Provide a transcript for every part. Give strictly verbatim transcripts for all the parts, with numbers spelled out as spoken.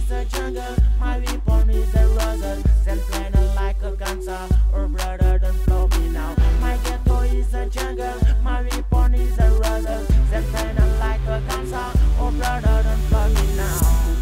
is a jungle, my weapon is a rosal. Send planet like a cancer, oh brother don't flow me now. My ghetto is a jungle, my weapon is a rosal. Send planet like a cancer, oh brother don't flow me now.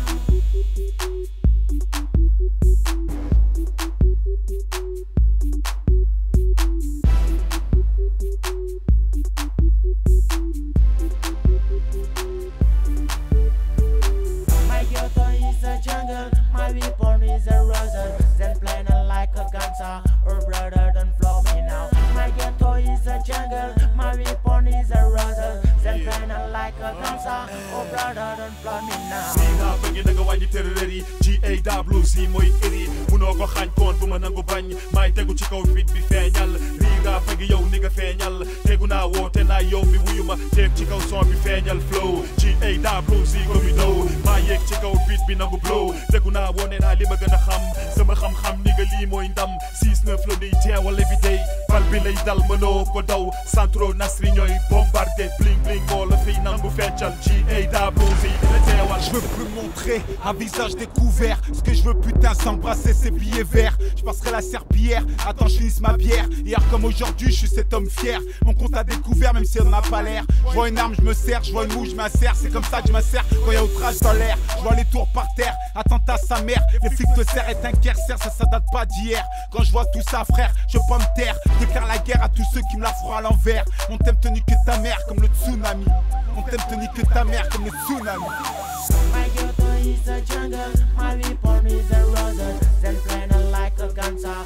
Jungle, my weapon is a rosal. Then planet like a cancer, oh brother don't flow me now. My ghetto is a jungle, my weapon is a rosal. Then planet like a cancer, oh brother don't flow me now. Sina bëgg na nga wàññi terreur G A W C mooy iri munoo ko xañ koon bu ma nangu bañ maay tegu ci kaw bit bi feeñal riga bëgg yow ni nga feeñal tegu naa woote naa yow mi wuyu ma teg ci kaw son bi feeñal flow G A W C ko mi know maa yéeg ci kaw bit bi nangu blow tegu naa wone naa li ma gën a xam sama xam-xam ni nga lii mooy ndam six neuf la day teewal every day bal bi lay dal mënoo ko daw centro nasri ñooy bombardé bling bling moo la fiy nangu feccal G A W C la teewal. Je veux plus montrer un visage découvert. Ce que je veux putain s'embrasser ces billets verts. Je passerai la serpillière, attends je finisse ma bière. Hier comme aujourd'hui je suis cet homme fier. Mon compte a découvert même si on n'a pas l'air. Je vois une arme je me sers, je vois une mouche je m'insère. C'est comme ça que je m'insère quand y a outrage dans l'air. Je vois les tours par terre, attentat à sa mère. Les flics te serrent et t'incarcèrent, ça ça date pas d'hier. Quand je vois tout ça frère, je peux pas me taire. Déclare la guerre à tous ceux qui me la feront à l'envers. On t'aime tenu que ta mère comme le tsunami. On t'aime tenu que ta mère comme le tsunami. My ghetto is a jungle, my weapon is a rosal. Then planet like a cancer,